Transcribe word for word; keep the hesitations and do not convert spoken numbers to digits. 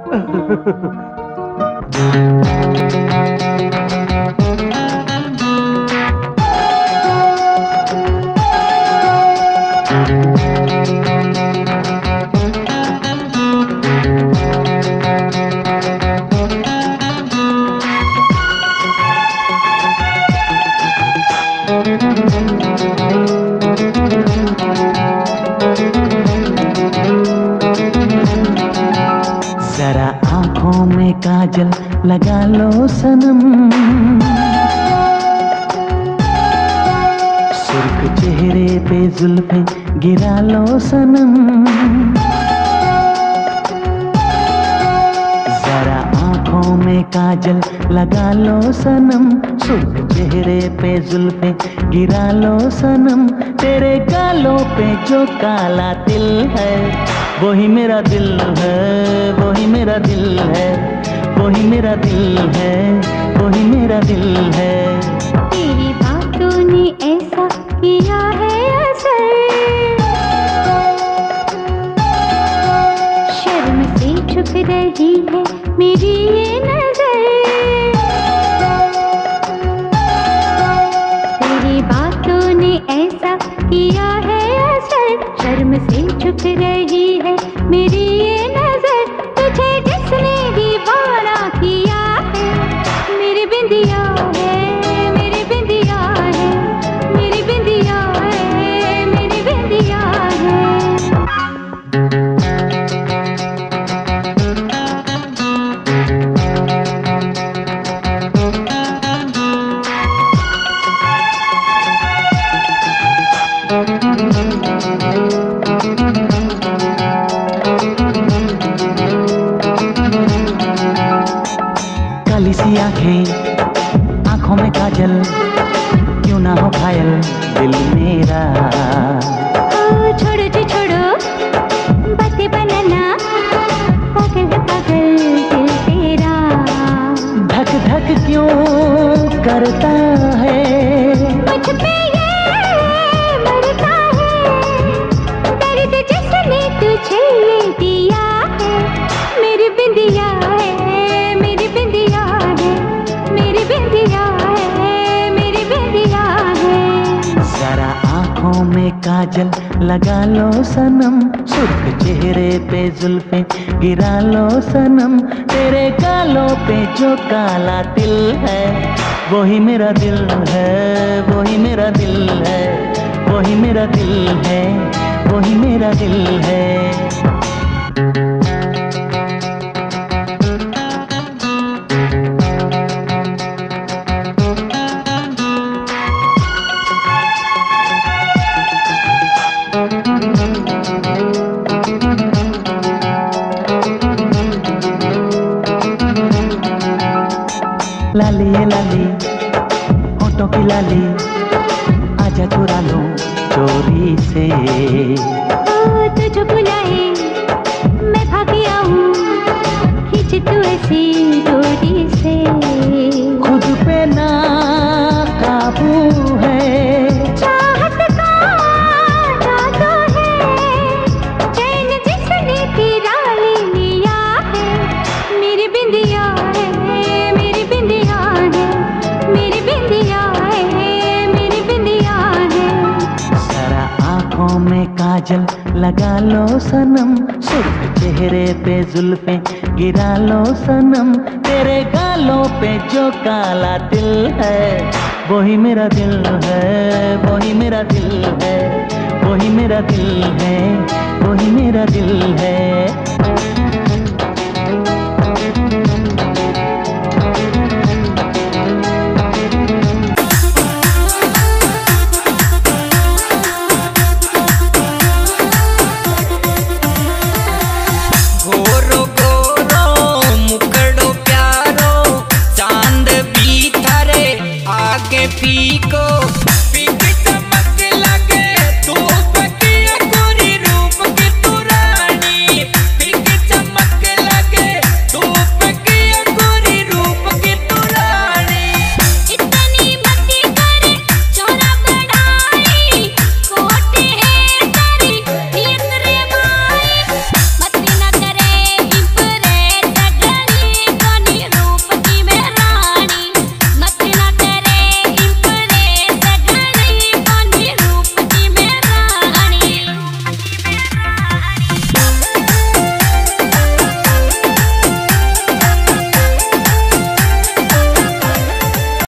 जरा आंखों में काजल लगा लो सनम, सुर्ख चेहरे पे जुल्फें गिरा लो सनम। जरा आंखों में काजल लगा लो सनम, सुर्ख चेहरे पे जुल्फें गिरा लो सनम। तेरे गालों पे जो काला तिल है वही मेरा दिल है, वही मेरा दिल है, वही मेरा दिल है, वही मेरा दिल है। तेरी बातों ने ऐसा किया है असर, शर्म से छुप रही है मेरी ये नजर। तेरी बातों ने ऐसा किया है असर, शर्म से छुप रही है मेरी ये नजर। तुझे जिसने दीवाना किया है मेरी बिंदिया है, मेरी बिंदिया है, मेरी बिंदिया है, मेरी बिंदिया है। काली सी आंखें, आंखों में काजल, क्यों ना हो घायल दिल मेरा। ओ छोड़ो जी छोड़ो बातें बनाना, पागल है पागल दिल तेरा। धक धक क्यों करता है मुझ पे ये मरता है, दर्द जिसने तुझे ये दिया है मेरी बिंदिया है, मेरी बिंदिया है, मेरी बिंदिया है, मेरी बिंदिया है। जरा आंखों में काजल लगा लो सनम, सुर्ख चेहरे पे जुल्फें गिरा लो सनम। तेरे गालों पे जो काला तिल है वही मेरा दिल है, वही मेरा दिल है, वही मेरा दिल है, वही मेरा दिल है। लाली ये लाली होठों की लाली, आजा चुरा लो चोरी से। ओ तुझे बुलाए मैं भागी आऊं, खींच तू ऐसी डोरी से। खुद पे ना काबू है चाहत का जादू है, चैन जिसने तेरा ले लिया है मेरी बिंदिया है, मेरी बिंदिया है, मेरी बिंदिया है, मेरी बिंदिया है। जरा आंखों में काजल लगा लो सनम, सुर्ख चेहरे पे जुल्फें गिरा लो सनम। तेरे गालों पे जो काला तिल है वही मेरा दिल है, वही मेरा दिल है, वही मेरा दिल है, वही मेरा